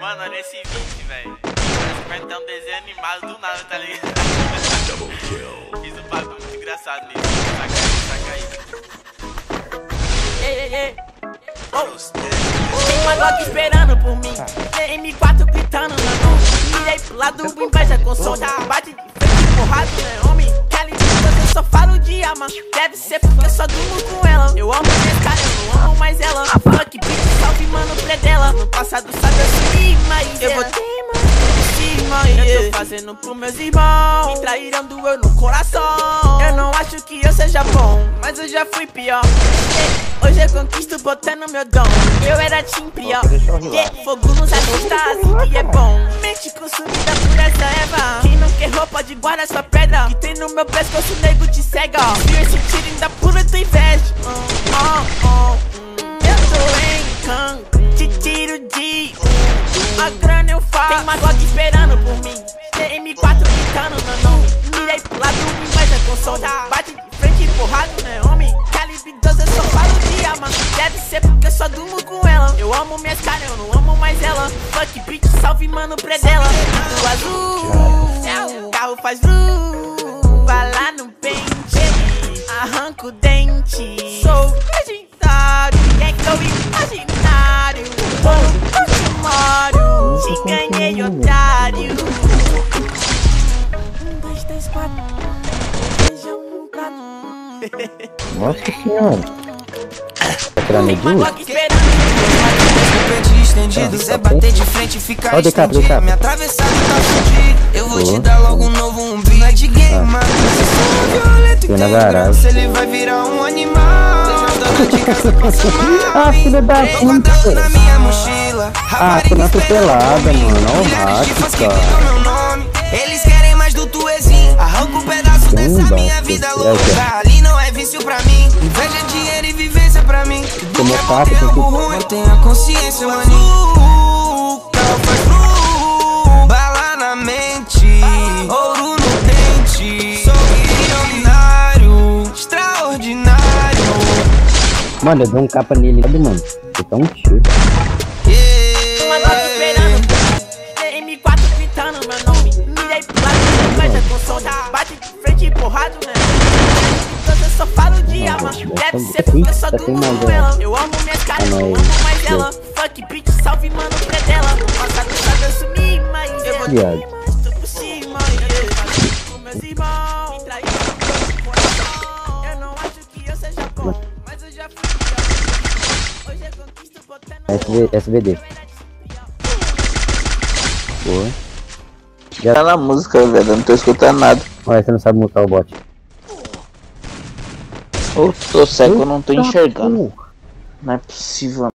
Mano, olha esse vídeo, velho. Vai ter um desenho animado do nada, tá ligado? Fiz um bagulho muito engraçado nisso. Saca aí. Ei. Tem uma Glock esperando por mim. M4 gritando na mão. Mirei pro lado, inveja com som. Bate de frente, porrada, né, homem? Kelly, eu só falo de alma. Deve ser porque eu só durmo com ela. Eu amo minha cara, eu não amo mais ela. A fuck bitch, salve, mano, pré dela. No passado sabe assim, mas eu vou teimar. Eu tô fazendo pros meus irmãos. Me traíram, doeu no coração. Eu não acho que eu seja bom, mas eu já fui pior. Hoje eu conquisto botando meu dom. Eu era time pior. Fogo nos assusta, assim que é bom. Mente consumida por essa erva. Quem não quer roupa de guarda sua pedra. Que tem no meu pescoço, nego te cega. Viu esse tiro ainda pura tu inveja. Eu tô em Cancún, te tiro de a grana eu faço. Tem uma Glock esperando por mim. M4 gritando no não. Mirei pro lado, inveja com som. Bate de frente, porrada, né, homem? Calibre 12, eu só falo de alma. Deve ser porque eu só durmo com ela. Eu amo minhas caras, eu não amo mais ela. Fuck bitch, salve, mano, pré dela. Do azul, carro faz vru. Vai lá no pente, arranca o dente. Sou legendário, é que eu imaginário. Vou te ganhei, otário. 1, 2, 3, 4. Beijão no prato. Nossa senhora. Tá pra medir? Estendido, Zé bater de frente e ficar estendido. Me atravessado tá fudido. Eu vou te dar logo um novo umbigo. Não é de game, mano. Mas eu sou violento e tem graça. Ele vai virar um animal. Dona de casa passa mal. Filha da puta. Na minha mochila. Tô na pelada, mano. Olha o rato, cara. Eles querem mais do tuezinho. Arranca um pedaço dessa minha vida louca. Ali não é vício pra mim. Inveja, dinheiro e vivência pra mim. Do que é bom ter algo ruim. Eu tenho a consciência, maninho. Carro faz bru. Bala na mente. Ouro no dente. Sou milionário. Extraordinário. Mano, eu dou um capa nele, sabe, mano? Eu dou um tiro. Uma Glock esperando. M4 gritando meu nome. Mirei pro lado, inveja com som. Bate de frente, porrada, né? Eu só falo de alma. Deve ser porque eu só durmo com ela. Eu amo minhas caras, eu não amo mais ela. Fuck bitch, salve, mano, pré dela. No passado sabe eu sumi, mas eu vou ter mais, tô por cima. Com meus irmãos, me traíram no coração. Eu não acho que eu seja bom, mas eu já fui pior. Hoje eu conquisto botando SVD. Boa. Tá na música, velho, eu não tô escutando nada. Olha, você não sabe mutar o bot. Eu tô cego, eu não tô enxergando. Não é possível,